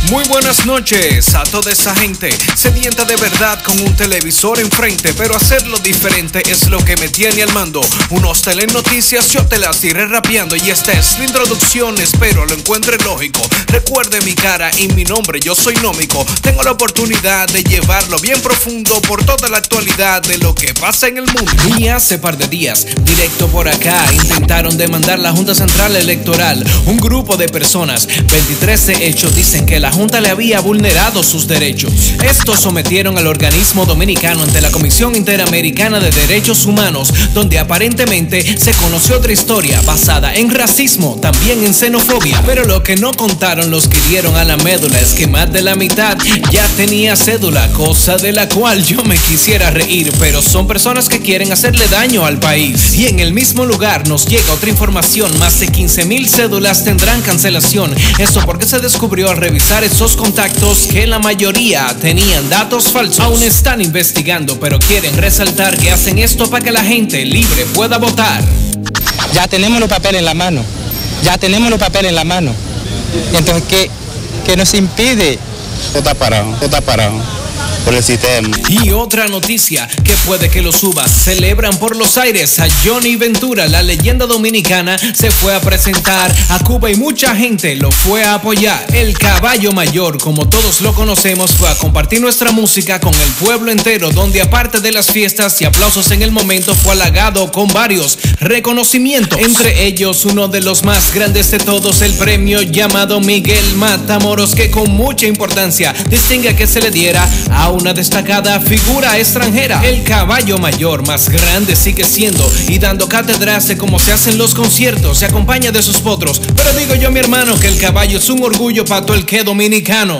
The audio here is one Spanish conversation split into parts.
Muy buenas noches a toda esa gente sedienta de verdad con un televisor enfrente, pero hacerlo diferente es lo que me tiene al mando. Unos telenoticias yo te las iré rapeando y esta es la introducción, espero lo encuentre lógico. Recuerde mi cara y mi nombre, yo soy Nómico. Tengo la oportunidad de llevarlo bien profundo por toda la actualidad de lo que pasa en el mundo. Y hace par de días, directo por acá, intentaron demandar la Junta Central Electoral. Un grupo de personas, 23 de hecho, dicen que la Junta le había vulnerado sus derechos. Estos sometieron al organismo dominicano ante la Comisión Interamericana de Derechos Humanos, donde aparentemente se conoció otra historia basada en racismo, también en xenofobia. Pero lo que no contaron los que dieron a la médula es que más de la mitad ya tenía cédula, cosa de la cual yo me quisiera reír, pero son personas que quieren hacerle daño al país. Y en el mismo lugar nos llega otra información, más de 15,000 cédulas tendrán cancelación. Esto porque se descubrió al revisar esos contactos que la mayoría tenían datos falsos. Aún están investigando, pero quieren resaltar que hacen esto para que la gente libre pueda votar. Ya tenemos los papeles en la mano, ya tenemos los papeles en la mano. Entonces, ¿qué nos impide? Está parado por el sistema. Y otra noticia que puede que lo suba: celebran por los aires a Johnny Ventura, la leyenda dominicana. Se fue a presentar a Cuba y mucha gente lo fue a apoyar. El Caballo Mayor, como todos lo conocemos, fue a compartir nuestra música con el pueblo entero, donde aparte de las fiestas y aplausos en el momento, fue halagado con varios reconocimientos. Entre ellos, uno de los más grandes de todos, el premio llamado Miguel Matamoros, que con mucha importancia distingue que se le diera a una destacada figura extranjera. El Caballo Mayor más grande sigue siendo y dando cátedras de cómo se hacen los conciertos. Se acompaña de sus potros, pero digo yo, mi hermano, que el caballo es un orgullo para todo el que dominicano.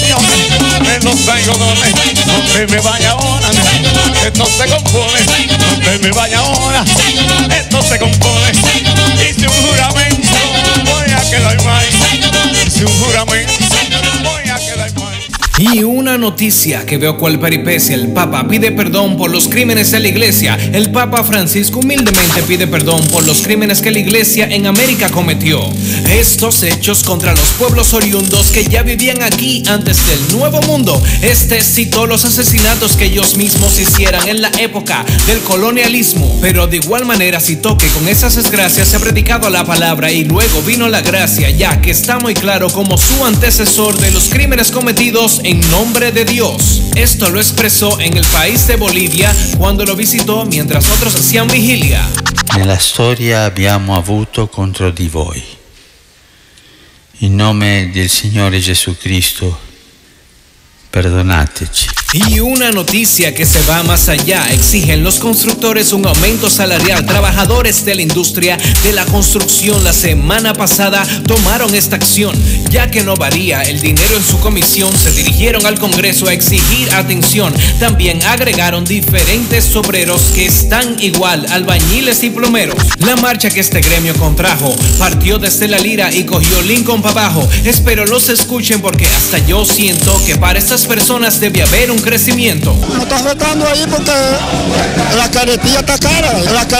Donde me vaya ahora, esto se compone. Donde me vaya ahora, esto se compone. Hice un juramento, voy a quedar mal. Hice un juramento, voy a quedar mal. Y una noticia que veo cual peripecia: el Papa pide perdón por los crímenes de la Iglesia. El Papa Francisco humildemente pide perdón por los crímenes que la Iglesia en América cometió. Estos hechos contra los pueblos oriundos que ya vivían aquí antes del Nuevo Mundo. Citó los asesinatos que ellos mismos hicieran en la época del colonialismo. Pero de igual manera citó que con esas desgracias se ha predicado la palabra y luego vino la gracia, ya que está muy claro como su antecesor de los crímenes cometidos en nombre de Dios. Esto lo expresó en el país de Bolivia cuando lo visitó mientras otros hacían vigilia. Nella storia abbiamo avuto contro di voi. In nome del Signore Gesù Cristo, perdonateci. Y una noticia que se va más allá: exigen los constructores un aumento salarial. Trabajadores de la industria de la construcción la semana pasada tomaron esta acción, ya que no varía el dinero en su comisión. Se dirigieron al Congreso a exigir atención. También agregaron diferentes obreros que están igual, albañiles y plomeros. La marcha que este gremio contrajo partió desde La Lira y cogió Lincoln para abajo. Espero los escuchen porque hasta yo siento que para estas personas debe haber un crecimiento. Nos está afectando ahí porque la carretilla está cara, y los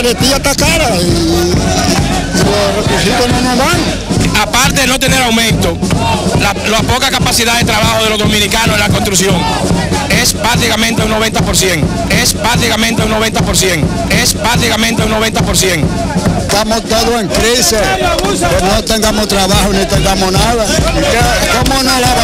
requisitos no nos dan. Aparte de no tener aumento, la poca capacidad de trabajo de los dominicanos en la construcción es prácticamente un 90%. Estamos todos en crisis, que no tengamos trabajo ni tengamos nada. ¿Cómo no la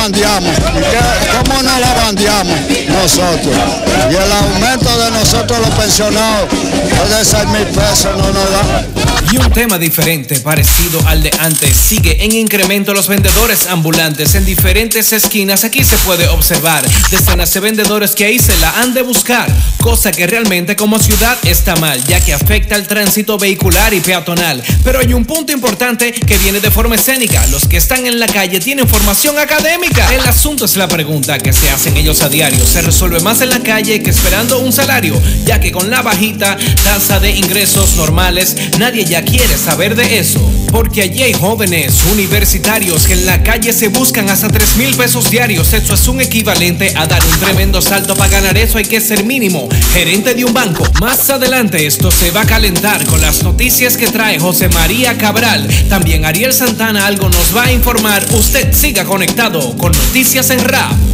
bandeamos nosotros? Y el aumento de nosotros los pensionados es de 6,000 pesos, no nos da. Y un tema diferente, parecido al de antes, sigue en incremento los vendedores ambulantes en diferentes esquinas. Aquí se puede observar decenas de vendedores que ahí se la han de buscar, cosa que realmente como ciudad está mal, ya que afecta al tránsito vehicular y peatonal. Pero hay un punto importante que viene de forma escénica: los que están en la calle tienen formación académica. El asunto es la pregunta que se hacen ellos a diario: ¿se resuelve más en la calle que esperando un salario? Ya que con la bajita tasa de ingresos normales nadie ya quiere saber de eso, porque allí hay jóvenes universitarios que en la calle se buscan hasta 3,000 pesos diarios. Eso es un equivalente a dar un tremendo salto. Para ganar eso hay que ser mínimo gerente de un banco. Más adelante esto se va a calentar con las noticias que que trae José María Cabral. También Ariel Santana algo nos va a informar. Usted siga conectado con Noticias en Rap.